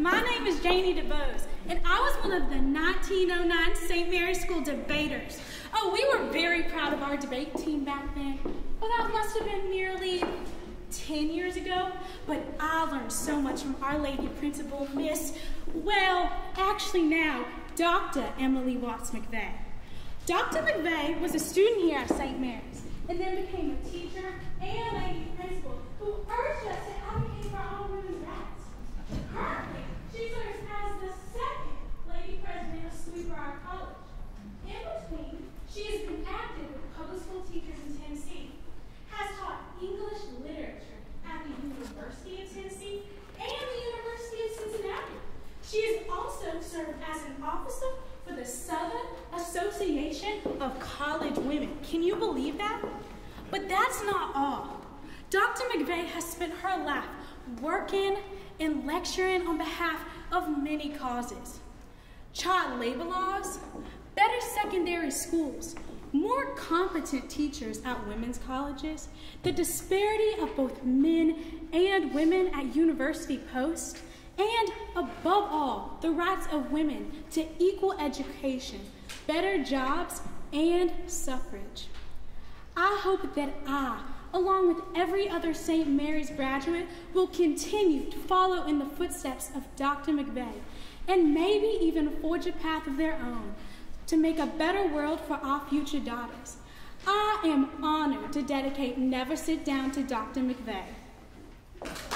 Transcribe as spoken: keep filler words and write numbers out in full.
My name is Janie DeBose, and I was one of the nineteen oh nine Saint Mary's School debaters. Oh, we were very proud of our debate team back then. Well, that must have been nearly ten years ago, but I learned so much from Our Lady Principal, Miss, well, actually now, Doctor Emily Watts McVeigh. Doctor McVeigh was a student here at Saint Mary's, and then became a teacher and lady principal who urged us to advocate for all women's rights. Currently, she serves as the second lady president of Sweetbriar College. In between, she has been active with public school teachers in Tennessee, has taught English literature at the University of Tennessee and the University of Cincinnati. She has also served as an officer for the Southern Association of College Women. Can you believe that? But that's not all. Doctor McVeigh has spent her life working and lecturing on behalf of many causes. Child labor laws, better secondary schools, more competent teachers at women's colleges, the disparity of both men and women at university posts, and above all, the rights of women to equal education, better jobs, and suffrage. I hope that I, along with every other Saint Mary's graduate, will continue to follow in the footsteps of Doctor McVeigh, and maybe even forge a path of their own to make a better world for our future daughters. I am honored to dedicate Never Sit Down to Doctor McVeigh.